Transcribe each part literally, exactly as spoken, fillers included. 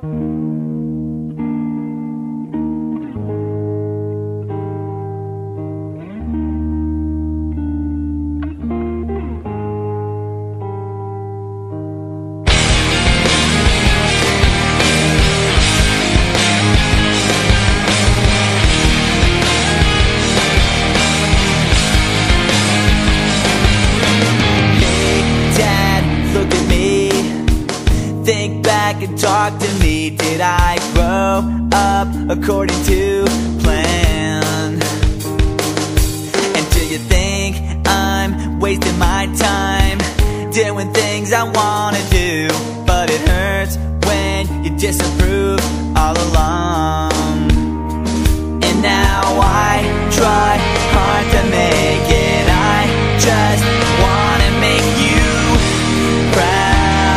Think back and talk to me. Did I grow up according to plan? And do you think I'm wasting my time doing things I wanna do? But it hurts when you disapprove all along. And now I try hard to make it. I just wanna make you proud.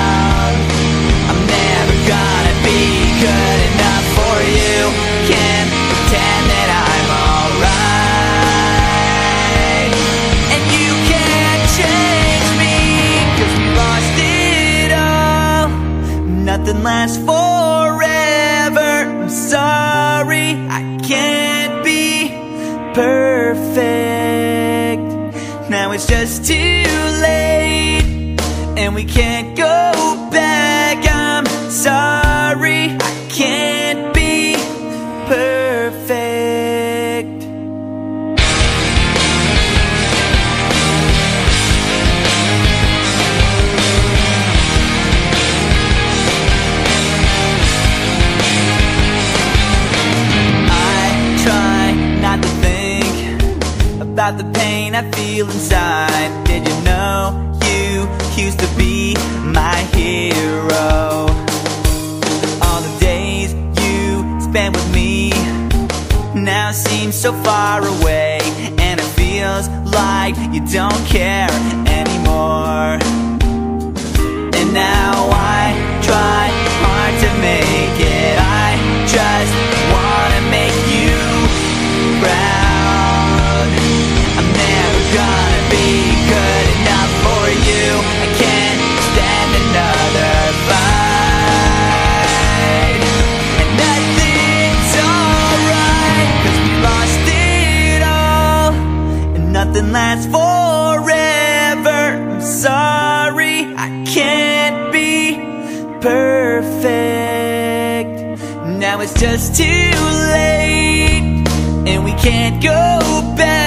Good enough for you. Can't pretend that I'm alright. And you can't change me, 'cause we lost it all. Nothing lasts forever. I'm sorry, I can't be perfect. Now it's just too late, and we can't go back. I'm sorry, I can't be perfect. I try not to think about the pain I feel inside. Did you know you used to be my hero? Spent with me now seems so far away, and it feels like you don't care anymore. And now I try hard to make it. I just wanna make you proud. I'm never gonna be good enough for you. I can't stand another fight. And nothing's alright, 'cause we lost it all. And nothing lasts forever. I'm sorry, I can't be perfect. Now it's just too late, and we can't go back.